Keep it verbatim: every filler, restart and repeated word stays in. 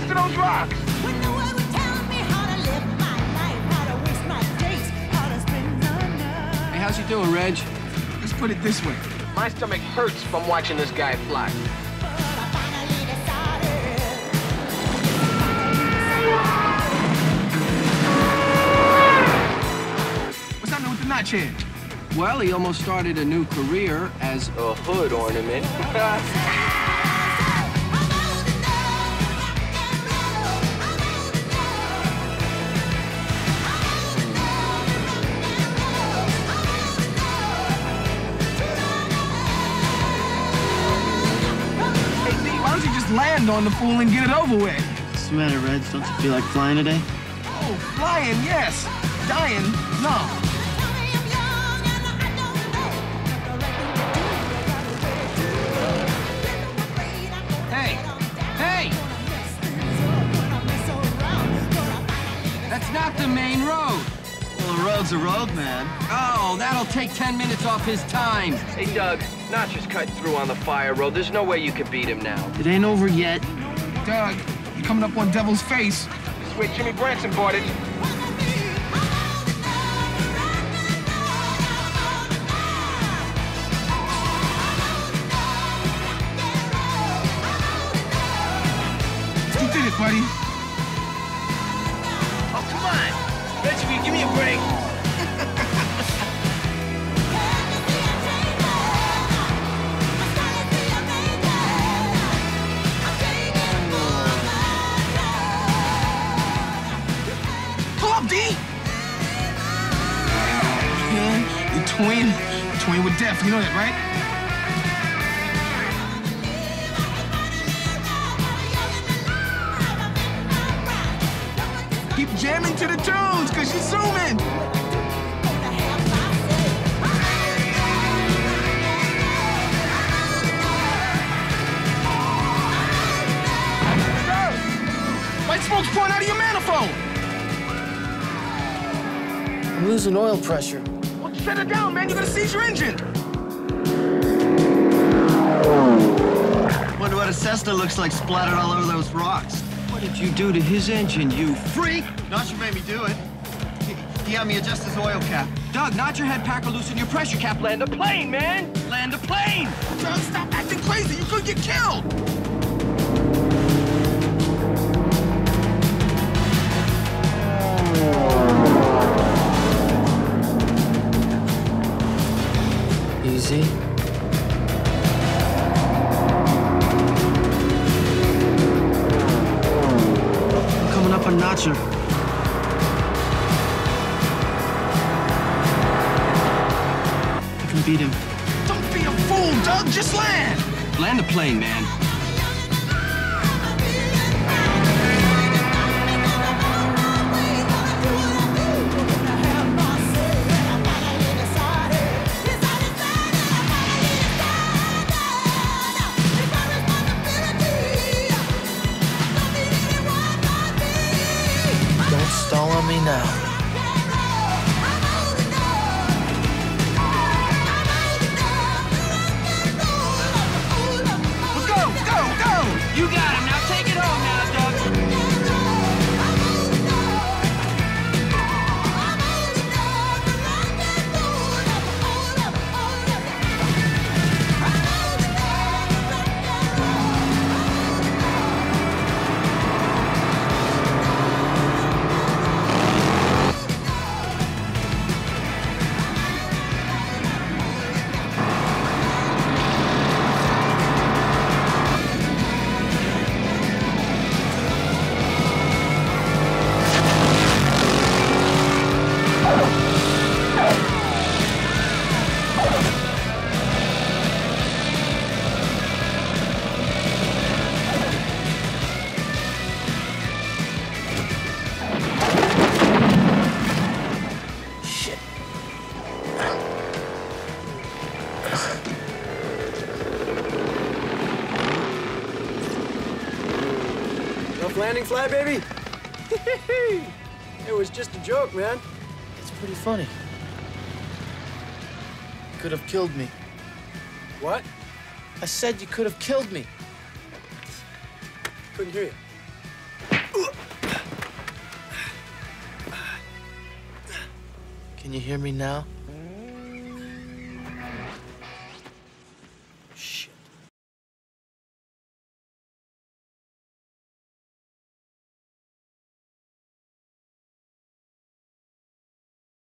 to those rocks. When the world would tell me how to live my life, how to waste my days, how to spend the night. Hey, how's you doing, Reg? Let's put it this way. My stomach hurts from watching this guy fly. But I finally decided. What's happening with the notch head? Well, he almost started a new career as a hood ornament. Land on the fool and get it over with. What's the matter, Reg? Don't you feel like flying today? Oh, flying, yes. Dying, no. Hey, hey! That's not the main road. Well, the road's a road, man. Oh, that'll take ten minutes off his time. Hey, Doug, Notch is cut through on the fire road. There's no way you can beat him now. It ain't over yet. Doug, you're coming up on Devil's Face. This way Jimmy Branson bought it. You did it, buddy. Oh, come on. Reggie, give me a break. Pull up, D! Yeah, you twin. You twin with death, you know that, right? Keep jamming to the tunes, cause you're zooming. White smoke's pouring out of your manifold. I'm losing oil pressure. Well, set it down, man. You're gonna seize your engine. Wonder what a Cessna looks like splattered all over those rocks. What did you do to his engine, you freak? Notcher made me do it. He, he had me adjust his oil cap. Doug, Notcher had Packer loosen your pressure cap. Land a plane, man. Land a plane! Doug, stop acting crazy. You could get killed. Easy. Coming up on Notcher. I can beat him. Don't be a fool, Doug. Just land. Land the plane, man. Don't stall on me now. Go, go, go. You got him. Now take it home now, Doug. Landing fly, baby? It was just a joke, man. It's pretty funny. You could have killed me. What? I said you could have killed me. Couldn't hear you. Can you hear me now?